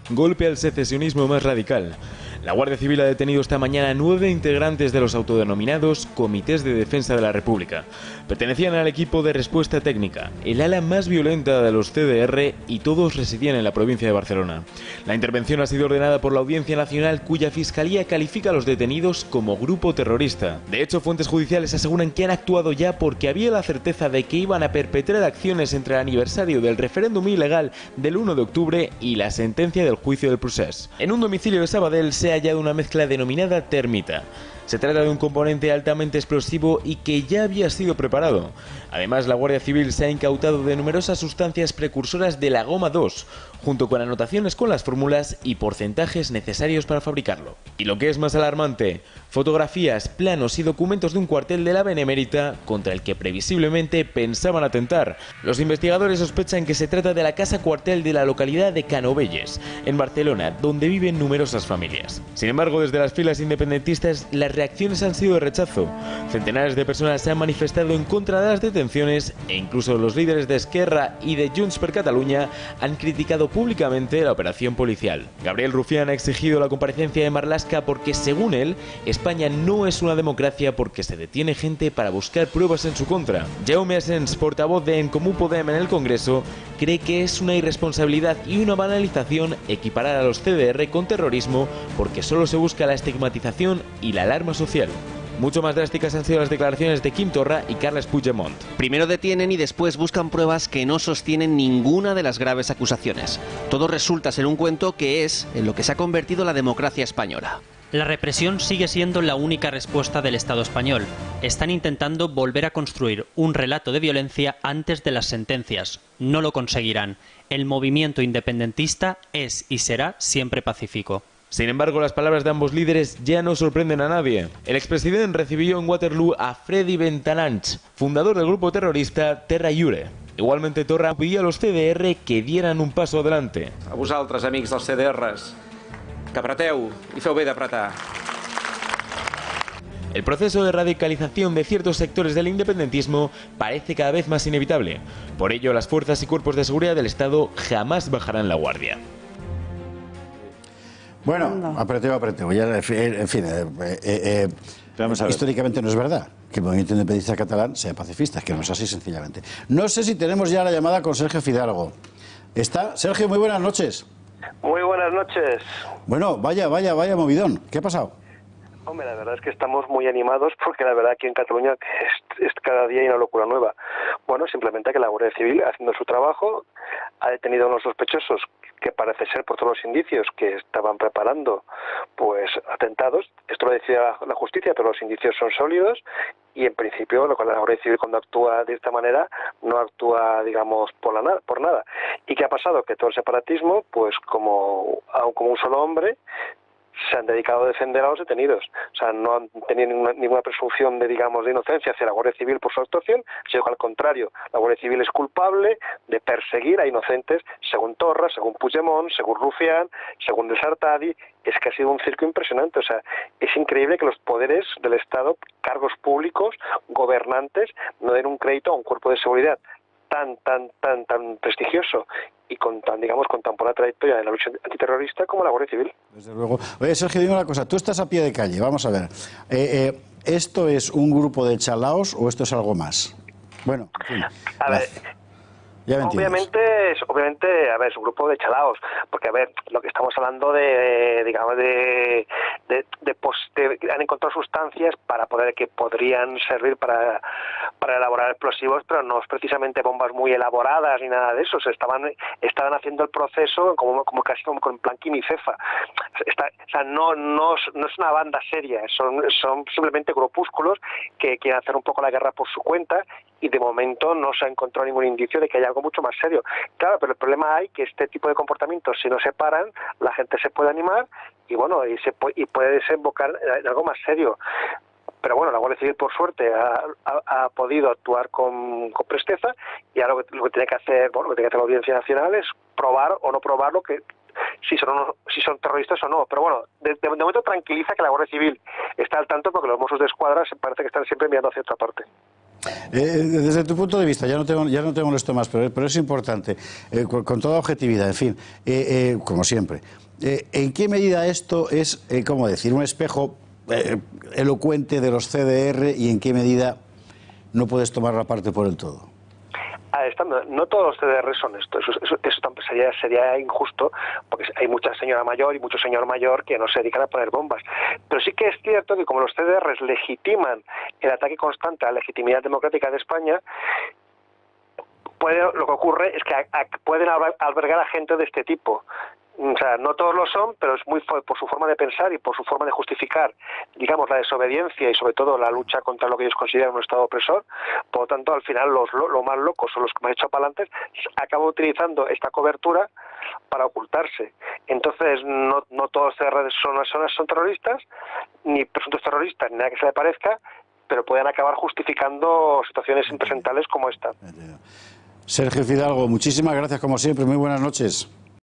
golpe al secesionismo más radical. La Guardia Civil ha detenido esta mañana a 9 integrantes de los autodenominados Comités de Defensa de la República. Pertenecían al equipo de respuesta técnica, el ala más violenta de los CDR, y todos residían en la provincia de Barcelona. La intervención ha sido ordenada por la Audiencia Nacional, cuya Fiscalía califica a los detenidos como grupo terrorista. De hecho, fuentes judiciales aseguran que han actuado ya porque había la certeza de que iban a perpetrar acciones entre el aniversario del referéndum ilegal del 1 de octubre y la sentencia del juicio del procés. En un domicilio de Sabadell se ha hallado una mezcla denominada termita. Se trata de un componente altamente explosivo y que ya había sido preparado. Además, la Guardia Civil se ha incautado de numerosas sustancias precursoras de la goma 2, junto con anotaciones con las fórmulas y porcentajes necesarios para fabricarlo. Y lo que es más alarmante, fotografías, planos y documentos de un cuartel de la Benemérita contra el que previsiblemente pensaban atentar. Los investigadores sospechan que se trata de la casa cuartel de la localidad de Canovelles, en Barcelona, donde viven numerosas familias. Sin embargo, desde las filas independentistas, las reacciones han sido de rechazo. Centenares de personas se han manifestado en contra de las detenciones e incluso los líderes de Esquerra y de Junts per Catalunya han criticado públicamente la operación policial. Gabriel Rufián ha exigido la comparecencia de Marlaska porque, según él, España no es una democracia porque se detiene gente para buscar pruebas en su contra. Jaume Asens, portavoz de En Comú Podem en el Congreso, cree que es una irresponsabilidad y una banalización equiparar a los CDR con terrorismo porque solo se busca la estigmatización y la alarma social. Mucho más drásticas han sido las declaraciones de Quim Torra y Carles Puigdemont. Primero detienen y después buscan pruebas que no sostienen ninguna de las graves acusaciones. Todo resulta ser un cuento que es en lo que se ha convertido la democracia española. La represión sigue siendo la única respuesta del Estado español. Están intentando volver a construir un relato de violencia antes de las sentencias. No lo conseguirán. El movimiento independentista es y será siempre pacífico. Sin embargo, las palabras de ambos líderes ya no sorprenden a nadie. El expresidente recibió en Waterloo a Freddy Bentanach, fundador del grupo terrorista Terra Lliure. Igualmente, Torra pidió a los CDR que dieran un paso adelante. A vosaltres, amics dels CDRs, que apreteu i feu bé d'apretar. El proceso de radicalización de ciertos sectores del independentismo parece cada vez más inevitable. Por ello, las fuerzas y cuerpos de seguridad del Estado jamás bajarán la guardia. Bueno, apreteo. Ya, en fin, históricamente no es verdad que el movimiento independentista catalán sea pacifista, es que no es así sencillamente. No sé si tenemos ya la llamada con Sergio Fidalgo. ¿Está? Sergio, muy buenas noches. Muy buenas noches. Bueno, vaya movidón. ¿Qué ha pasado? Hombre, la verdad es que estamos muy animados porque la verdad aquí en Cataluña es cada día hay una locura nueva. Bueno, simplemente que la Guardia Civil, haciendo su trabajo, ha detenido a unos sospechosos que parece ser, por todos los indicios, que estaban preparando pues atentados. Esto lo decía la justicia, pero los indicios son sólidos y en principio la Guardia Civil, cuando actúa de esta manera, no actúa, digamos, por nada. ¿Y qué ha pasado? Que todo el separatismo, pues como un solo hombre, se han dedicado a defender a los detenidos. O sea, no han tenido ninguna presunción de inocencia hacia la Guardia Civil por su actuación, sino que al contrario, la Guardia Civil es culpable de perseguir a inocentes, según Torra, según Puigdemont, según Rufián, según de Sartadi. Es que ha sido un circo impresionante. O sea, es increíble que los poderes del Estado, cargos públicos, gobernantes, no den un crédito a un cuerpo de seguridad tan prestigioso y con tan buena trayectoria de la lucha antiterrorista como la Guardia Civil. Desde luego. Oye, Sergio, dime una cosa, tú estás a pie de calle, vamos a ver. ¿Esto es un grupo de chalaos o esto es algo más? Bueno, en fin. A ver, obviamente, es un grupo de chalaos, porque lo que estamos hablando han encontrado sustancias que podrían servir para elaborar explosivos, pero no es precisamente bombas muy elaboradas ni nada de eso. Estaban haciendo el proceso casi como con plan quimicefa. No es una banda seria, son simplemente grupúsculos que quieren hacer un poco la guerra por su cuenta, y de momento no se ha encontrado ningún indicio de que haya algo mucho más serio. Claro, pero el problema hay que este tipo de comportamientos, si no se paran, la gente se puede animar y puede desembocar en algo más serio. Pero bueno, la Guardia Civil, por suerte, ha podido actuar con presteza, y ahora lo que tiene que hacer la Audiencia Nacional es probar o no probar si son terroristas o no. Pero bueno, de momento tranquiliza que la Guardia Civil está al tanto, porque los Mossos de Escuadra parece que están siempre mirando hacia otra parte. Desde tu punto de vista, ya no te molesto más, pero es importante, con toda objetividad, en fin, como siempre, ¿en qué medida esto es, cómo decir, un espejo elocuente de los CDR y en qué medida no puedes tomar la parte por el todo? No todos los CDR son esto, eso sería injusto, porque hay mucha señora mayor y mucho señor mayor que no se dedican a poner bombas. Pero sí que es cierto que como los CDRs legitiman el ataque constante a la legitimidad democrática de España, lo que ocurre es que pueden albergar a gente de este tipo. O sea, no todos lo son, pero es muy por su forma de pensar y por su forma de justificar, digamos, la desobediencia y sobre todo la lucha contra lo que ellos consideran un Estado opresor. Por lo tanto, al final los más locos o los que más echado para adelante acaban utilizando esta cobertura para ocultarse. Entonces, no todos los CDR son terroristas, ni presuntos terroristas, ni nada que se le parezca, pero pueden acabar justificando situaciones impresentables como esta. Sergio Fidalgo, muchísimas gracias como siempre, muy buenas noches.